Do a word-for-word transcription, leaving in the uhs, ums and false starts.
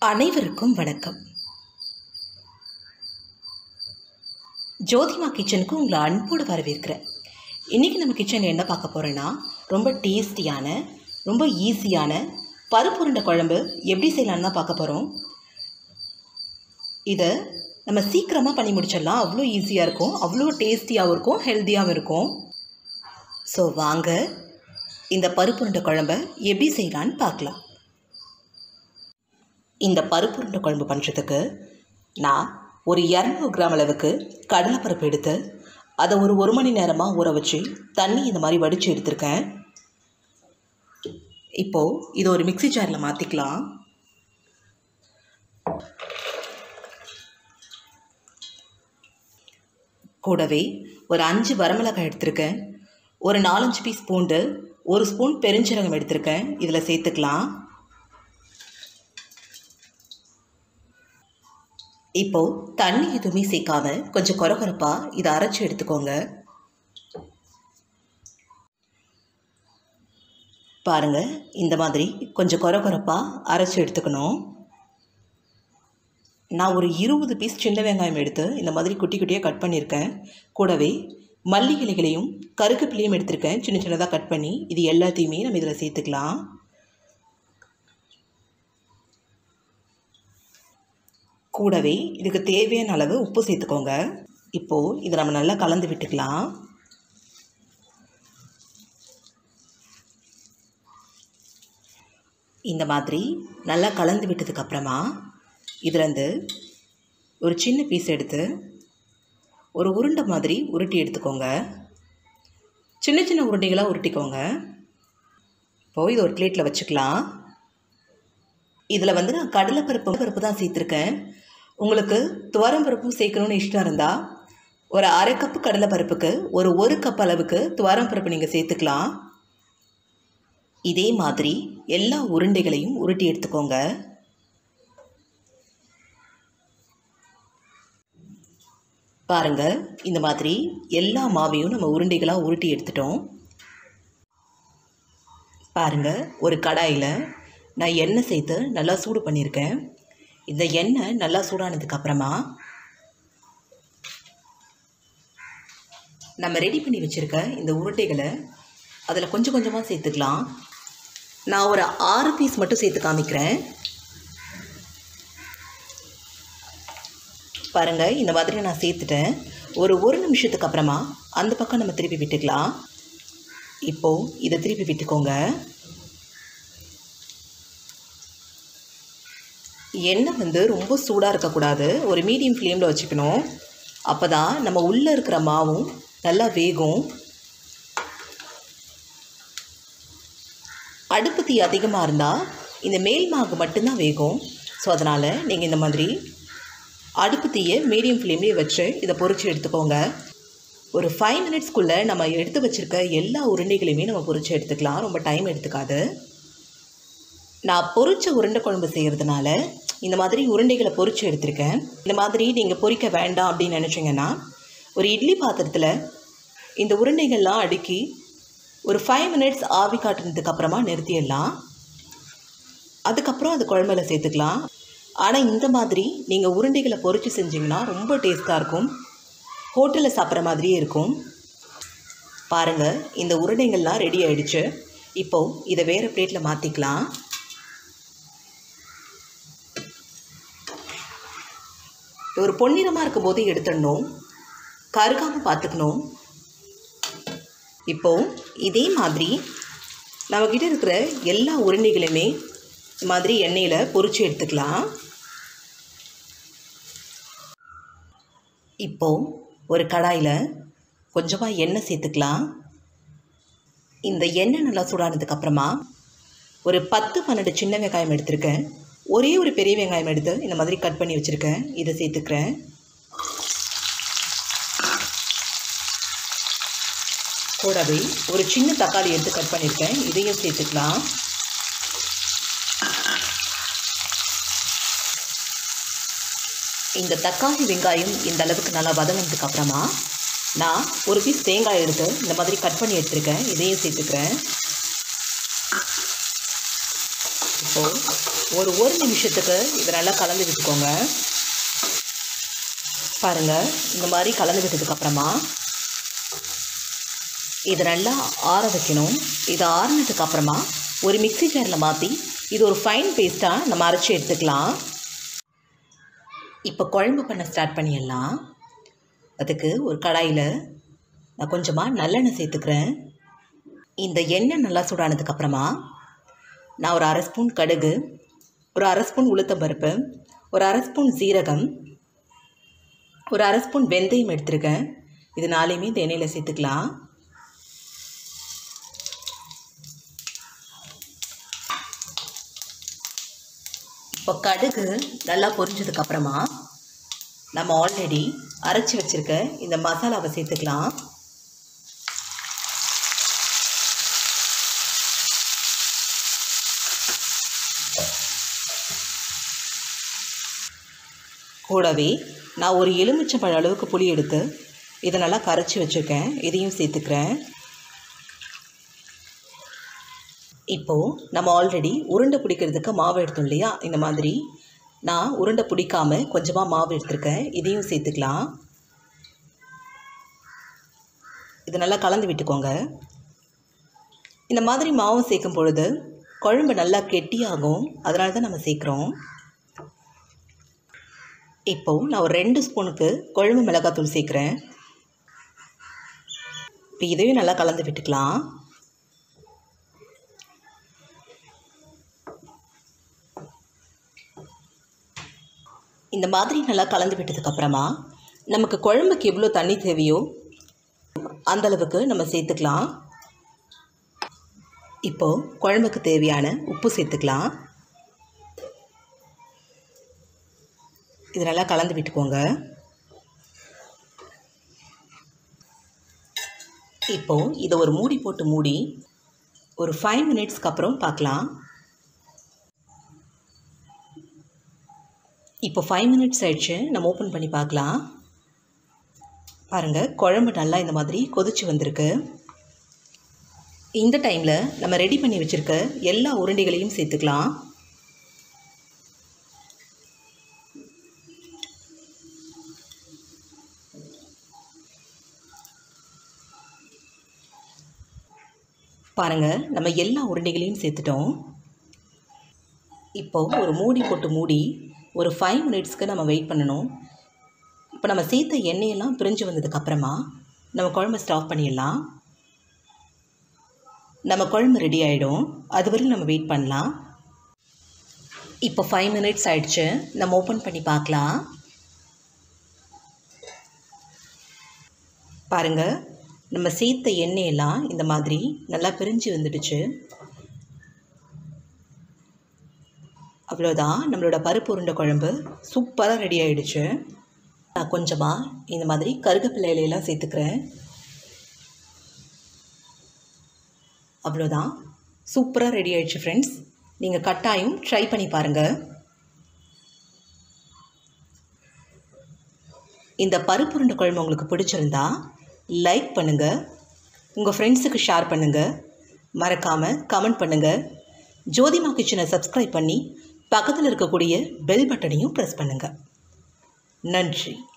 அனைவருக்கும் வணக்கம். ஜோதிமா கிச்சனுக்கு உங்களை அன்போடு வரவேற்கிறேன். இன்றைக்கி நம்ம கிச்சனில் என்ன பார்க்க போகிறோன்னா, ரொம்ப டேஸ்டியான, ரொம்ப ஈஸியான பருப்பு உருண்டை குழம்பு எப்படி செய்யலான்னு தான் பார்க்க போகிறோம். இதை நம்ம சீக்கிரமாக பண்ணி முடிச்சிடலாம். அவ்வளோ ஈஸியாக இருக்கும், அவ்வளோ டேஸ்டியாகவும் இருக்கும், ஹெல்த்தியாகவும் இருக்கும். ஸோ வாங்க இந்த பருப்பு உருண்டை குழம்பை எப்படி செய்யலான்னு பார்க்கலாம். இந்த பருப்பு உருண்டை குழம்பு பண்ணுறதுக்கு நான் ஒரு இரநூறு கிராம் அளவுக்கு கடலைப்பருப்பு எடுத்து அதை ஒரு ஒரு மணி நேரமாக ஊற வச்சு தண்ணி இந்த மாதிரி வடித்து எடுத்திருக்கேன். இப்போது இதை ஒரு மிக்ஸி ஜாரில் மாற்றிக்கலாம். கூடவே ஒரு அஞ்சு வரமிளகாய் எடுத்திருக்கேன், ஒரு நாலஞ்சு பீஸ் பூண்டு, ஒரு ஸ்பூன் பெருஞ்சீரகம் எடுத்திருக்கேன், இதில் சேர்த்துக்கலாம். இப்போது தண்ணி எதுவுமே சேர்க்காம கொஞ்சம் கொரகொரப்பாக இதை அரைச்சி எடுத்துக்கோங்க. பாருங்கள், இந்த மாதிரி கொஞ்சம் கொரகொரப்பாக அரைச்சி எடுத்துக்கணும். நான் ஒரு இருபது பீஸ் சின்ன வெங்காயம் எடுத்து இந்த மாதிரி குட்டி குட்டியாக கட் பண்ணியிருக்கேன். கூடவே மல்லி இலைகளையும் கருவேப்பிலையும் எடுத்திருக்கேன், சின்ன சின்னதாக கட் பண்ணி. இது எல்லாத்தையுமே நம்ம இதில் சேர்த்துக்கலாம். கூடவே இதுக்கு தேவையான அளவு உப்பு சேர்த்துக்கோங்க. இப்போது இதை நம்ம நல்லா கலந்து விட்டுக்கலாம். இந்த மாதிரி நல்லா கலந்து விட்டதுக்கப்புறமா இதிலேருந்து ஒரு சின்ன பீஸ் எடுத்து ஒரு உருண்டை மாதிரி உருட்டி எடுத்துக்கோங்க. சின்ன சின்ன உருண்டைகளாக உருட்டிக்கோங்க. இப்போது இது ஒரு பிளேட்டில் வச்சுக்கலாம். இதில் வந்து நான் கடலைப்பருப்பு பருப்பு தான் சேர்த்துருக்கேன். உங்களுக்கு துவரம் பருப்பும் சேர்க்கணுன்னு இஷ்டம் இருந்தால் ஒரு அரை கப்பு கடலைப்பருப்புக்கு ஒரு ஒரு கப் அளவுக்கு துவரம் பருப்பு நீங்கள் சேர்த்துக்கலாம். இதே மாதிரி எல்லா உருண்டைகளையும் உருட்டி எடுத்துக்கோங்க. பாருங்கள், இந்த மாதிரி எல்லா மாவையும் நம்ம உருண்டைகளாக உருட்டி எடுத்துட்டோம். பாருங்கள், ஒரு கடாயில் நான் எண்ணெய் சேர்த்து நல்லா சூடு பண்ணியிருக்கேன். இந்த எண்ணெய் நல்லா சூடானதுக்கப்புறமா நம்ம ரெடி பண்ணி வச்சுருக்க இந்த உருண்டைகளை அதில் கொஞ்சம் கொஞ்சமாக சேர்த்துக்கலாம். நான் ஒரு ஆறு பீஸ் மட்டும் சேர்த்து காமிக்கிறேன். பாருங்கள், இந்த மாதிரி நான் சேர்த்துட்டேன். ஒரு ஒரு நிமிஷத்துக்கு அப்புறமா அந்த பக்கம் நம்ம திருப்பி விட்டுக்கலாம். இப்போது இதை திருப்பி விட்டுக்கோங்க. எண்ணெய் வந்து ரொம்ப சூடாக இருக்கக்கூடாது, ஒரு மீடியம் ஃப்ளேமில் வச்சுக்கணும். அப்போ தான் நம்ம உள்ளே இருக்கிற மாவும் நல்லா வேகும். அடுப்பு தீ அதிகமாக இருந்தால் இந்த மேல் மாவு மட்டும்தான் வேகும். ஸோ அதனால் நீங்கள் இந்த மாதிரி அடுப்பு தீயை மீடியம் ஃப்ளேம்லேயே வச்சு இதை பொரித்து எடுத்துக்கோங்க. ஒரு ஃபைவ் மினிட்ஸ்க்குள்ளே நம்ம எடுத்து வச்சுருக்க எல்லா உருண்டைகளையுமே நம்ம பொரித்து எடுத்துக்கலாம். ரொம்ப டைம் எடுத்துக்காது. நான் பொரிச்ச உருண்டை குழம்பு செய்கிறதுனால இந்த மாதிரி உருண்டைகளை பொரித்து எடுத்திருக்கேன். இந்த மாதிரி நீங்கள் பொரிக்க வேண்டாம் அப்படின்னு நினச்சிங்கன்னா ஒரு இட்லி பாத்திரத்தில் இந்த உருண்டைகள்லாம் அடுக்கி ஒரு ஃபைவ் மினிட்ஸ் ஆவி காட்டுனதுக்கப்புறமா நிறுத்திடலாம். அதுக்கப்புறம் அது குழம்புல சேர்த்துக்கலாம். ஆனால் இந்த மாதிரி நீங்கள் உருண்டைகளை பொரித்து செஞ்சிங்கன்னா ரொம்ப டேஸ்ட்டாக இருக்கும், ஹோட்டலில் சாப்பிட்ற மாதிரியே இருக்கும். பாருங்கள், இந்த உருண்டைகள்லாம் ரெடி ஆகிடுச்சு. இப்போது இதை வேறு பிளேட்டில் மாற்றிக்கலாம். ஒரு பொன்னிறமாக இருக்கும்போது எடுத்துடணும், கருகாமல் பார்த்துக்கணும். இப்போது இதே மாதிரி நம்மக்கிட்ட இருக்கிற எல்லா உருண்டைகளுமே இந்த மாதிரி எண்ணெயில் பொரித்து எடுத்துக்கலாம். இப்போது ஒரு கடாயில் கொஞ்சமாக எண்ணெய் சேர்த்துக்கலாம். இந்த எண்ணெய் நல்லா சூடானதுக்கப்புறமா ஒரு பத்து பன்னெண்டு சின்ன வெங்காயம் எடுத்திருக்கேன், ஒரே ஒரு பெரிய வெங்காயம் எடுத்து இந்த மாதிரி கட் பண்ணி வச்சுருக்கேன், இதை சேர்த்துக்கிறேன். கூடவே ஒரு சின்ன தக்காளி எடுத்து கட் பண்ணியிருக்கேன், இதையும் சேர்த்துக்கலாம். இந்த தக்காளி வெங்காயம் இந்த அளவுக்கு நல்லா வதங்கினதுக்கு அப்புறமா நான் ஒரு பீஸ் தேங்காய் எடுத்து இந்த மாதிரி கட் பண்ணி எடுத்துருக்கேன், இதையும் சேர்த்துக்கிறேன். இப்போது ஒரு ஒரு நிமிஷத்துக்கு இதை நல்லா கலந்து விட்டுக்கோங்க. பாருங்கள், இந்த மாதிரி கலந்து விட்டதுக்கப்புறமா இதை நல்லா ஆற வைக்கணும். இதை ஆறினதுக்கப்புறமா ஒரு மிக்ஸி ஜாரில் மாற்றி இது ஒரு ஃபைன் பேஸ்ட்டாக நம்ம அரைச்சி எடுத்துக்கலாம். இப்போ குழம்பு பண்ண ஸ்டார்ட் பண்ணிடலாம். அதுக்கு ஒரு கடாயில் நான் கொஞ்சமாக நல்லெண்ணெய் சேர்த்துக்கிறேன். இந்த எண்ணெய் நல்லா சூடானதுக்கப்புறமா நான் ஒரு அரை ஸ்பூன் கடுகு, ஒரு அரை ஸ்பூன் உளுத்தம்பருப்பு, ஒரு அரை ஸ்பூன் சீரகம், ஒரு அரை ஸ்பூன் வெந்தயம் எடுத்துருக்கேன். இது நாளையுமே இந்த எண்ணெயில் சேர்த்துக்கலாம். இப்போ கடுகு நல்லா பொரிஞ்சதுக்கப்புறமா நம்ம ஆல்ரெடி அரைச்சி வச்சுருக்க இந்த மசாலாவை சேர்த்துக்கலாம். கூடவே நான் ஒரு எலுமிச்சம்பழ அளவுக்கு புளி எடுத்து இதை நல்லா கரைச்சி வச்சுருக்கேன். இதையும் சேர்த்துக்கிறேன். இப்போது நம்ம ஆல்ரெடி உருண்டை பிடிக்கிறதுக்கு மாவு எடுத்தோம் இல்லையா, இந்த மாதிரி நான் உருண்டை பிடிக்காமல் கொஞ்சமாக மாவு எடுத்துருக்கேன். இதையும் சேர்த்துக்கலாம். இது நல்லா கலந்து விட்டுக்கோங்க. இந்த மாதிரி மாவு சேர்க்கும் பொழுது குழம்பு நல்லா கெட்டியாகும். அதனால தான் நம்ம சேர்க்குறோம். இப்போது நான் ஒரு ரெண்டு ஸ்பூனுக்கு குழம்பு மிளகாத்தூள் சேர்க்குறேன். இப்போ இதையும் நல்லா கலந்து விட்டுக்கலாம். இந்த மாதிரி நல்லா கலந்து விட்டதுக்கப்புறமா நமக்கு குழம்புக்கு எவ்வளோ தண்ணி தேவையோ அந்தளவுக்கு நம்ம சேர்த்துக்கலாம். இப்போது குழம்புக்கு தேவையான உப்பு சேர்த்துக்கலாம். இது நல்லா கலந்து விட்டுக்கோங்க. இப்போது இதை ஒரு மூடி போட்டு மூடி ஒரு ஃபைவ் மினிட்ஸ்க்கு அப்புறம் பார்க்கலாம். இப்போ ஃபைவ் மினிட்ஸ் ஆயிடுச்சு. நம்ம ஓப்பன் பண்ணி பார்க்கலாம். பாருங்கள், குழம்பு நல்லா இந்த மாதிரி கொதிச்சு வந்திருக்கு. இந்த டைமில் நம்ம ரெடி பண்ணி வச்சுருக்க எல்லா உருண்டைகளையும் சேர்த்துக்கலாம். பாருங்கள், நம்ம எல்லா உருண்டைகளையும் சேர்த்துட்டோம். இப்போது ஒரு மூடி போட்டு மூடி ஒரு ஃபைவ் மினிட்ஸ்க்கு நம்ம வெயிட் பண்ணணும். இப்போ நம்ம சேர்த்த எண்ணெயெல்லாம் பிரிஞ்சு வந்ததுக்கப்புறமா நம்ம குழம்பு ஸ்டாப் பண்ணிடலாம். நம்ம குழம்பு ரெடி ஆகிடும். அது வரையும் நம்ம வெயிட் பண்ணலாம். இப்போ ஃபைவ் மினிட்ஸ் ஆயிடுச்சு. நம்ம ஓப்பன் பண்ணி பார்க்கலாம். பாருங்கள், நம்ம சேர்த்த எண்ணெயெல்லாம் இந்த மாதிரி நல்லா பிரிஞ்சு வந்துடுச்சு. அவ்வளோதான், நம்மளோட பருப்பு உருண்டை குழம்பு சூப்பராக ரெடி ஆகிடுச்சு. நான் கொஞ்சமாக இந்த மாதிரி கருவேப்பிலை இலையெல்லாம் சேர்த்துக்கிறேன். அவ்வளோதான், சூப்பராக ரெடி ஆகிடுச்சு ஃப்ரெண்ட்ஸ். நீங்கள் கட்டாயம் ட்ரை பண்ணி பாருங்கள். இந்த பருப்பு உருண்டை குழம்பு உங்களுக்கு பிடிச்சிருந்தா லைக் பண்ணுங்கள், உங்கள் ஃப்ரெண்ட்ஸுக்கு ஷேர் பண்ணுங்கள், மறக்காமல் கமெண்ட் பண்ணுங்கள். ஜோதிமா கிச்சனை சப்ஸ்கிரைப் பண்ணி பக்கத்தில் இருக்கக்கூடிய பெல் பட்டனையும் ப்ரெஸ் பண்ணுங்கள். நன்றி.